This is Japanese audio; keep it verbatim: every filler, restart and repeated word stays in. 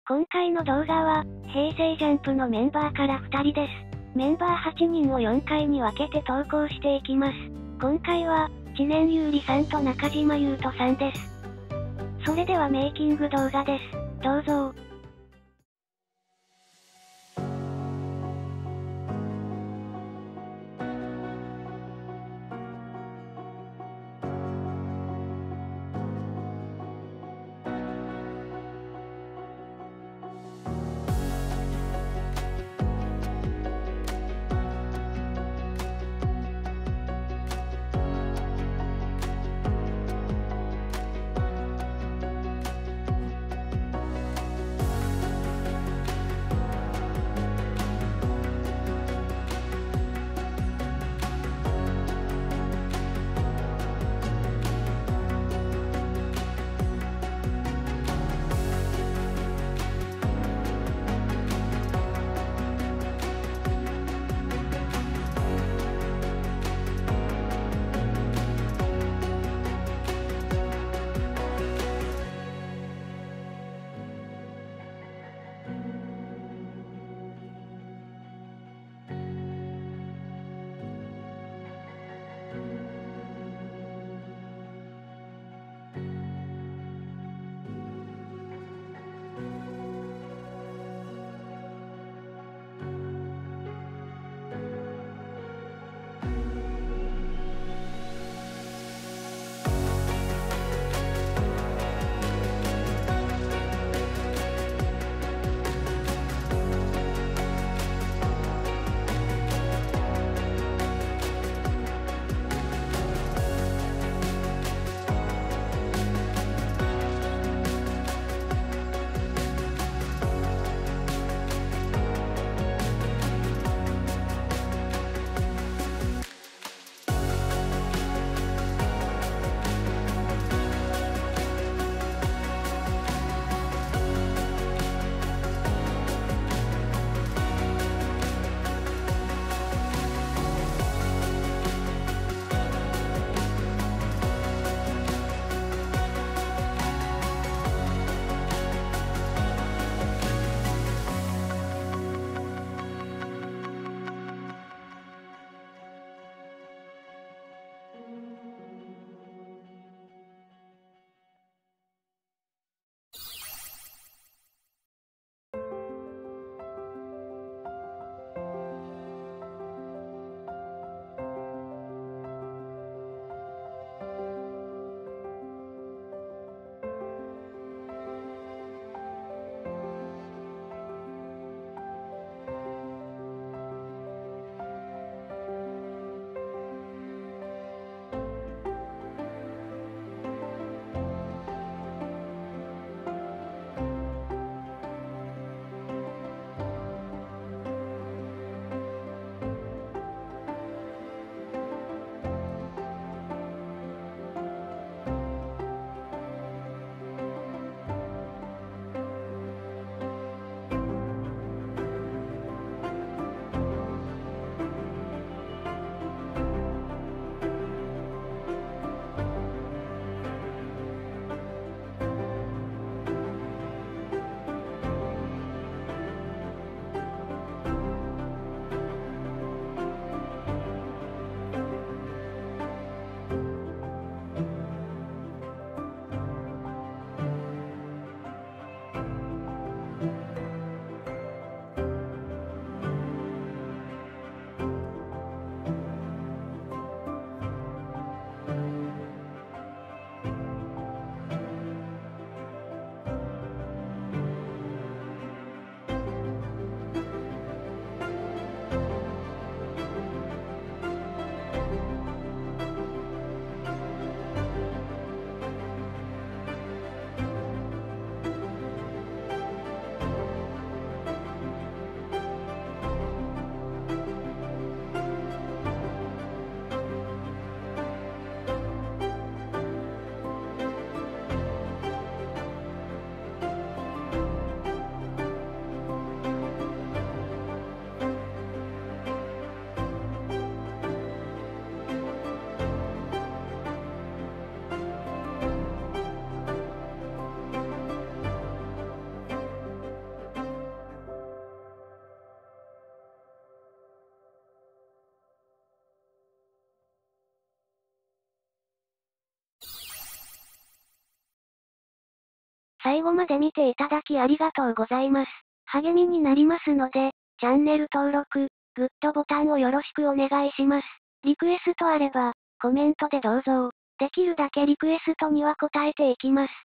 今回の動画は、平成ジャンプのメンバーからふたりです。メンバーはちにんをよんかいに分けて投稿していきます。今回は、知念侑李さんと中島裕翔さんです。それではメイキング動画です。どうぞ。 最後まで見ていただきありがとうございます。励みになりますので、チャンネル登録、グッドボタンをよろしくお願いします。リクエストあれば、コメントでどうぞ。できるだけリクエストには答えていきます。